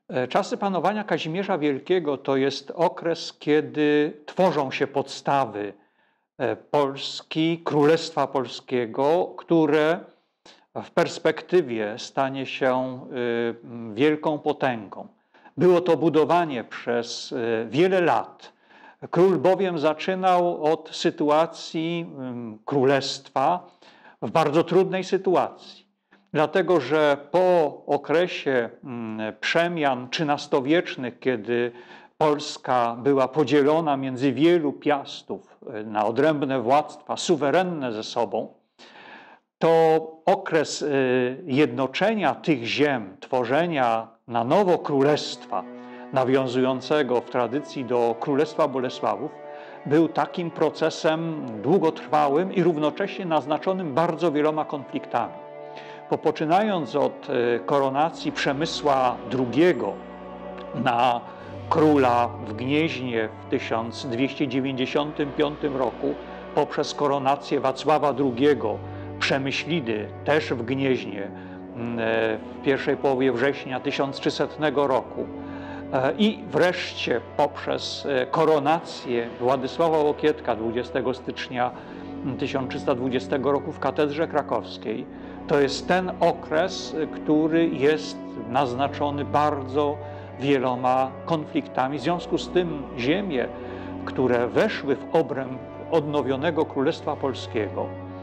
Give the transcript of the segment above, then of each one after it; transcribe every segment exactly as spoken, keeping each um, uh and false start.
Czasy panowania Kazimierza Wielkiego to jest okres, kiedy tworzą się podstawy Polski, Królestwa Polskiego, które w perspektywie stanie się wielką potęgą. Było to budowanie przez wiele lat. Król bowiem zaczynał od sytuacji królestwa w bardzo trudnej sytuacji. Dlatego, że po okresie przemian trzynastowiecznych, kiedy Polska była podzielona między wielu piastów na odrębne władztwa, suwerenne ze sobą, to okres jednoczenia tych ziem, tworzenia na nowo królestwa, nawiązującego w tradycji do Królestwa Bolesławów, był takim procesem długotrwałym i równocześnie naznaczonym bardzo wieloma konfliktami. Bo poczynając od koronacji Przemysła drugiego na króla w Gnieźnie w tysiąc dwieście dziewięćdziesiątym piątym roku, poprzez koronację Wacława drugiego Przemyślidy też w Gnieźnie w pierwszej połowie września tysiąc trzysetnego roku i wreszcie poprzez koronację Władysława Łokietka dwudziestego stycznia tysiąc trzysta dwudziestego roku w Katedrze Krakowskiej. To jest ten okres, który jest naznaczony bardzo wieloma konfliktami. W związku z tym ziemie, które weszły w obręb odnowionego Królestwa Polskiego,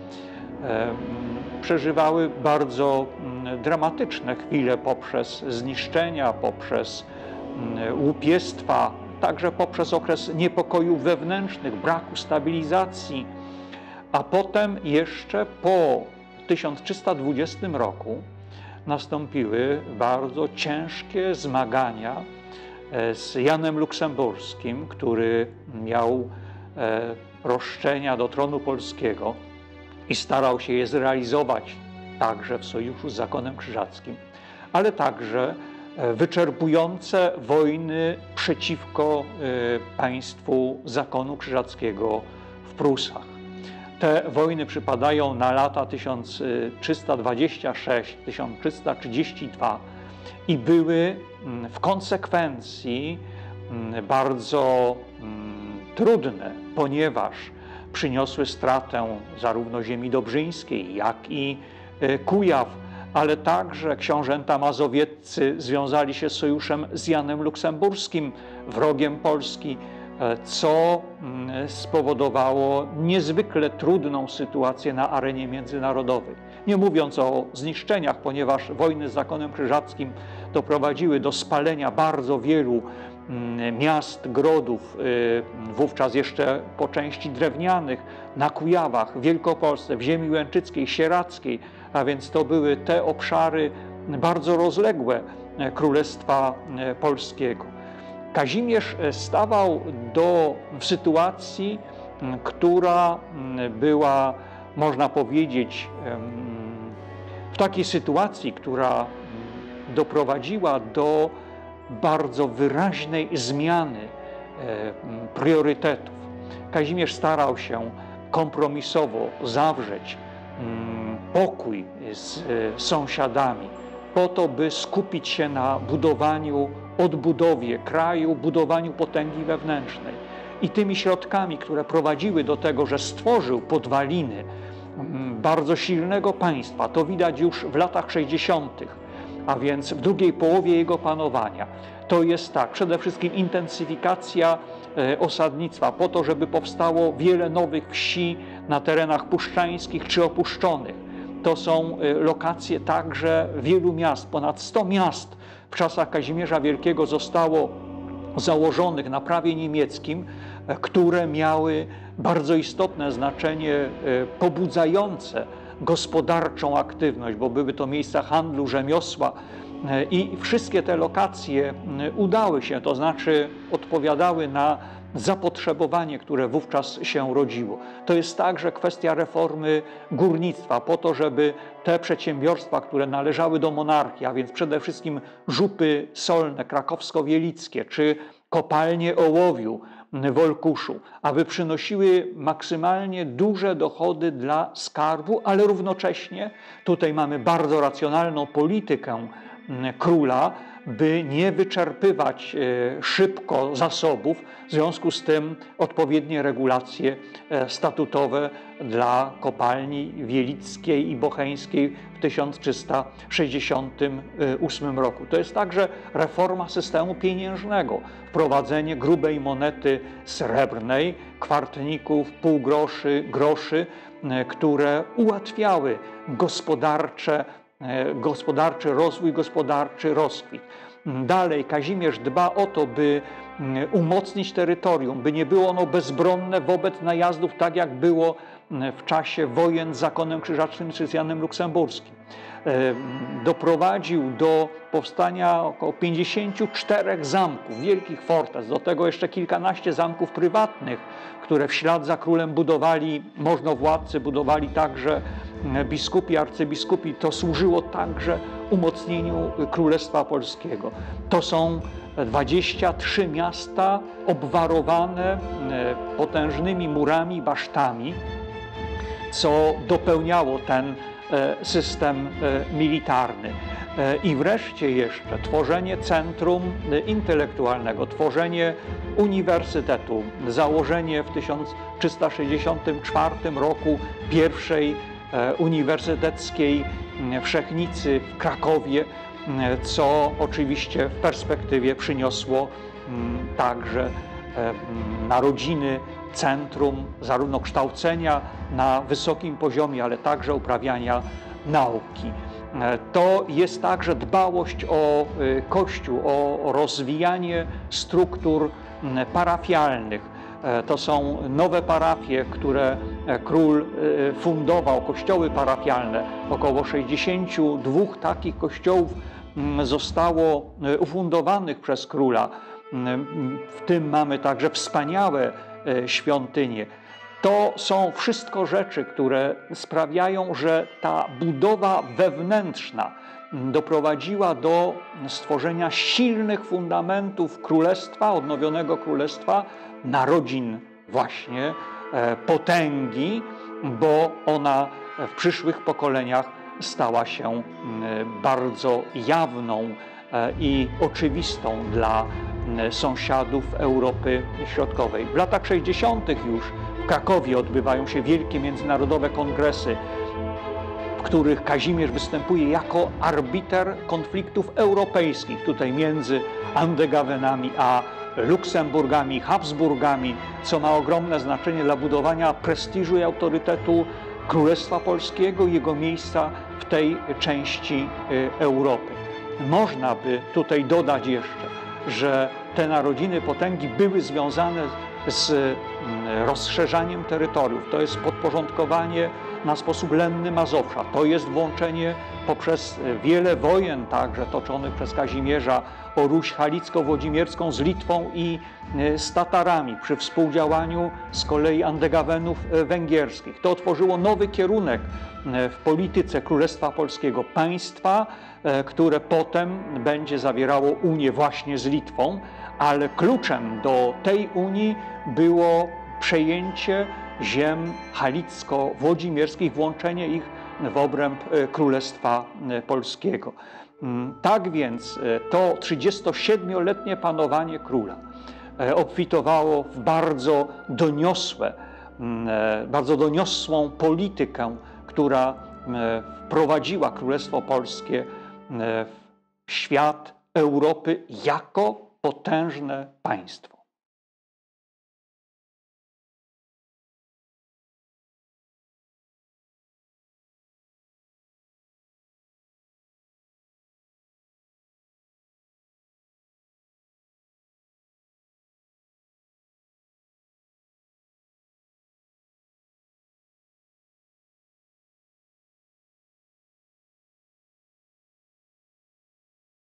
przeżywały bardzo dramatyczne chwile poprzez zniszczenia, poprzez łupiestwa, także poprzez okres niepokojów wewnętrznych, braku stabilizacji, a potem jeszcze po tysiąc trzysta dwudziestym roku nastąpiły bardzo ciężkie zmagania z Janem Luksemburskim, który miał roszczenia do tronu polskiego i starał się je zrealizować także w sojuszu z zakonem krzyżackim, ale także wyczerpujące wojny przeciwko państwu zakonu krzyżackiego w Prusach. Te wojny przypadają na lata tysiąc trzysta dwadzieścia sześć do tysiąc trzysta trzydzieści dwa i były w konsekwencji bardzo trudne, ponieważ przyniosły stratę zarówno ziemi dobrzyńskiej, jak i Kujaw, ale także książęta mazowieccy związali się z sojuszem z Janem Luksemburskim, wrogiem Polski, co spowodowało niezwykle trudną sytuację na arenie międzynarodowej. Nie mówiąc o zniszczeniach, ponieważ wojny z zakonem krzyżackim doprowadziły do spalenia bardzo wielu miast, grodów, wówczas jeszcze po części drewnianych, na Kujawach, w Wielkopolsce, w ziemi łęczyckiej, sieradzkiej, a więc to były te obszary bardzo rozległe Królestwa Polskiego. Kazimierz stawał do, w sytuacji, która była, można powiedzieć, w takiej sytuacji, która doprowadziła do bardzo wyraźnej zmiany priorytetów. Kazimierz starał się kompromisowo zawrzeć pokój z sąsiadami po to, by skupić się na budowaniu, odbudowie kraju, budowaniu potęgi wewnętrznej. I tymi środkami, które prowadziły do tego, że stworzył podwaliny bardzo silnego państwa, to widać już w latach sześćdziesiątych, a więc w drugiej połowie jego panowania. To jest tak, przede wszystkim intensyfikacja osadnictwa po to, żeby powstało wiele nowych wsi na terenach puszczańskich czy opuszczonych. To są lokacje także wielu miast, ponad sto miast w czasach Kazimierza Wielkiego zostało założonych na prawie niemieckim, które miały bardzo istotne znaczenie pobudzające gospodarczą aktywność, bo były to miejsca handlu, rzemiosła i wszystkie te lokacje udały się, to znaczy odpowiadały na zapotrzebowanie, które wówczas się rodziło. To jest także kwestia reformy górnictwa, po to, żeby te przedsiębiorstwa, które należały do monarchii, a więc przede wszystkim żupy solne krakowsko-wielickie czy kopalnie ołowiu w Olkuszu, aby przynosiły maksymalnie duże dochody dla skarbu, ale równocześnie tutaj mamy bardzo racjonalną politykę króla, by nie wyczerpywać szybko zasobów. W związku z tym odpowiednie regulacje statutowe dla kopalni wielickiej i bocheńskiej w tysiąc trzysta sześćdziesiątym ósmym roku. To jest także reforma systemu pieniężnego, wprowadzenie grubej monety srebrnej, kwartników, półgroszy, groszy, które ułatwiały gospodarcze, gospodarczy rozwój, gospodarczy rozkwit. Dalej Kazimierz dba o to, by umocnić terytorium, by nie było ono bezbronne wobec najazdów, tak jak było w czasie wojen z zakonem krzyżacznym czy z Janem Luksemburskim. Doprowadził do powstania około pięćdziesięciu czterech zamków, wielkich fortec, do tego jeszcze kilkanaście zamków prywatnych, które w ślad za królem budowali możnowładcy, budowali także biskupi, arcybiskupi. To służyło także umocnieniu Królestwa Polskiego. To są dwadzieścia trzy miasta obwarowane potężnymi murami, basztami, co dopełniało ten system militarny. I wreszcie jeszcze tworzenie centrum intelektualnego, tworzenie uniwersytetu, założenie w tysiąc trzysta sześćdziesiątym czwartym roku pierwszej uniwersyteckiej wszechnicy w Krakowie, co oczywiście w perspektywie przyniosło także narodziny centrum zarówno kształcenia na wysokim poziomie, ale także uprawiania nauki. To jest także dbałość o Kościół, o rozwijanie struktur parafialnych. To są nowe parafie, które król fundował, kościoły parafialne. Około sześćdziesięciu dwóch takich kościołów zostało ufundowanych przez króla. W tym mamy także wspaniałe świątynie. To są wszystko rzeczy, które sprawiają, że ta budowa wewnętrzna doprowadziła do stworzenia silnych fundamentów królestwa, odnowionego królestwa, narodzin właśnie potęgi, bo ona w przyszłych pokoleniach stała się bardzo jawną i oczywistą dla sąsiadów Europy Środkowej. W latach sześćdziesiątych już w Krakowie odbywają się wielkie międzynarodowe kongresy, w których Kazimierz występuje jako arbiter konfliktów europejskich, tutaj między Andegawenami a Luksemburgami, Habsburgami, co ma ogromne znaczenie dla budowania prestiżu i autorytetu Królestwa Polskiego i jego miejsca w tej części Europy. Można by tutaj dodać jeszcze, że te narodziny potęgi były związane z rozszerzaniem terytoriów. To jest podporządkowanie na sposób lenny Mazowsza. To jest włączenie poprzez wiele wojen także toczonych przez Kazimierza o Ruś Halicko-Włodzimierską z Litwą i z Tatarami przy współdziałaniu z kolei Andegawenów węgierskich. To otworzyło nowy kierunek w polityce Królestwa Polskiego, państwa, które potem będzie zawierało Unię właśnie z Litwą, ale kluczem do tej Unii było przejęcie ziem halicko-włodzimierskich, włączenie ich w obręb Królestwa Polskiego. Tak więc to trzydziestosiedmioletnie panowanie króla obfitowało w bardzo doniosłe, bardzo doniosłą politykę, która wprowadziła Królestwo Polskie w świat Europy jako potężne państwo.